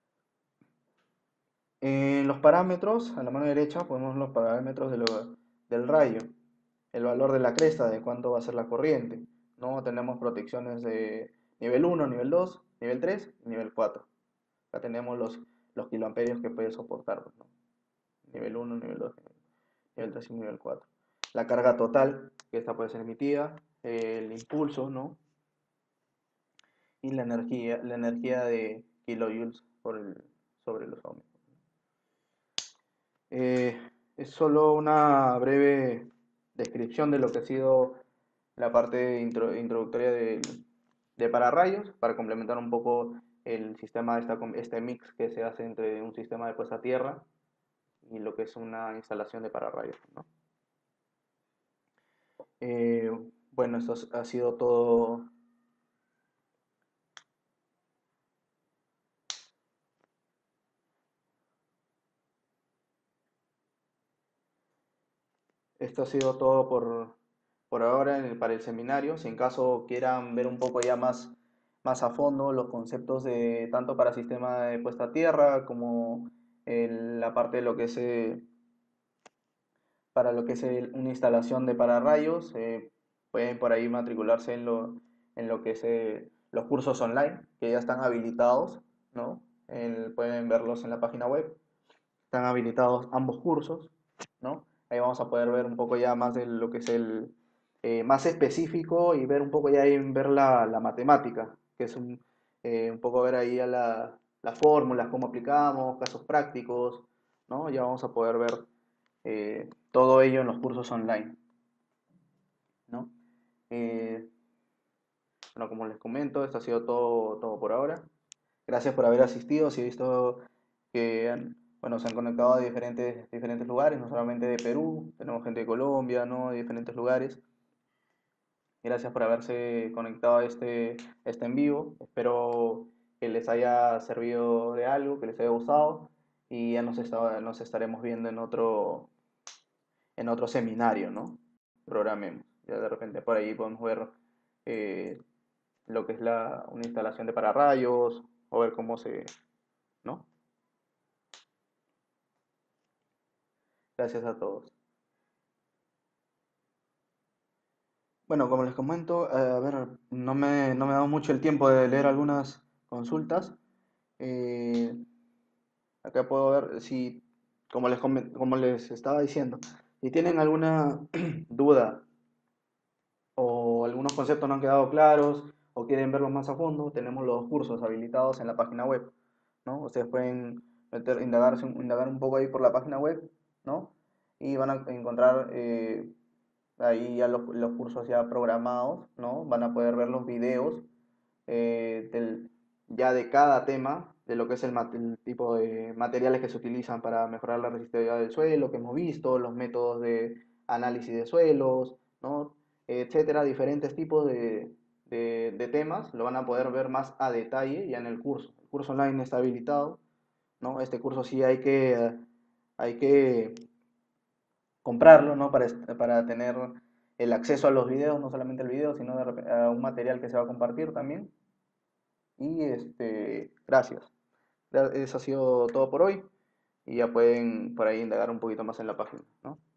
En los parámetros, a la mano derecha, podemos ver los parámetros de lo- del rayo, el valor de la cresta, de cuánto va a ser la corriente, ¿no? Tenemos protecciones de nivel uno, nivel dos, nivel tres y nivel cuatro. Acá tenemos los, los kiloamperios que puede soportar, ¿no? Nivel uno, nivel dos, nivel tres y nivel cuatro. La carga total, que esta puede ser emitida, el impulso, ¿no? Y la energía, la energía de kilojoules por el, sobre los ohmios. Eh, es solo una breve descripción de lo que ha sido la parte intro- introductoria del- de pararrayos, para complementar un poco el sistema, esta, este mix que se hace entre un sistema de puesta a tierra y lo que es una instalación de pararrayos, ¿no? Eh, bueno, esto ha sido todo. Esto ha sido todo por, por ahora en el- para el seminario. Si en caso quieran ver un poco ya más, más a fondo los conceptos de tanto para sistema de puesta a tierra como el- la parte de lo que es eh, para lo que es el- una instalación de pararrayos, eh, pueden por ahí matricularse en lo, en lo que es eh, los cursos online que ya están habilitados, ¿no? El- pueden verlos en la página web. Están habilitados ambos cursos, ¿no? Ahí vamos a poder ver un poco ya más de lo que es el eh, más específico y ver un poco ya en ver la, la matemática, que es un, eh, un poco ver ahí a la- las fórmulas, cómo aplicamos, casos prácticos, ¿no? Ya vamos a poder ver eh, todo ello en los cursos online, ¿no? Eh, bueno, como les comento, esto ha sido todo, todo por ahora. Gracias por haber asistido. Sí he visto que han- bueno, se han conectado a diferentes, diferentes lugares, no solamente de Perú, tenemos gente de Colombia, ¿no? De diferentes lugares. Gracias por haberse conectado a este, este en vivo. Espero que les haya servido de algo, que les haya gustado y ya nos, esta- nos estaremos viendo en otro, en otro seminario, ¿no? Programemos. Ya de repente por ahí podemos ver eh, lo que es la, una instalación de pararrayos o ver cómo se, ¿no? Gracias a todos. Bueno, como les comento, eh, a ver, no me, no me ha dado mucho el tiempo de leer algunas consultas. Eh, Acá puedo ver si, como les, comen- como les estaba diciendo, si tienen alguna duda o algunos conceptos no han quedado claros o quieren verlos más a fondo, tenemos los cursos habilitados en la página web, ¿no? Ustedes pueden meter, indagarse un- indagar un poco ahí por la página web, ¿no? Y van a encontrar eh, ahí ya los, los cursos ya programados, ¿no? Van a poder ver los videos eh, del, ya de cada tema, de lo que es el, mat- el tipo de materiales que se utilizan para mejorar la resistividad del suelo, que hemos visto, los métodos de análisis de suelos, ¿no? Etcétera, diferentes tipos de, de, de temas, lo van a poder ver más a detalle ya en el curso. El curso online está habilitado, ¿no? Este curso sí hay que, eh, hay que comprarlo, ¿no? Para, est- para tener el acceso a los videos, no solamente el video, sino de repe- a un material que se va a compartir también. Y este, gracias. Eso ha sido todo por hoy y ya pueden por ahí indagar un poquito más en la página, ¿no?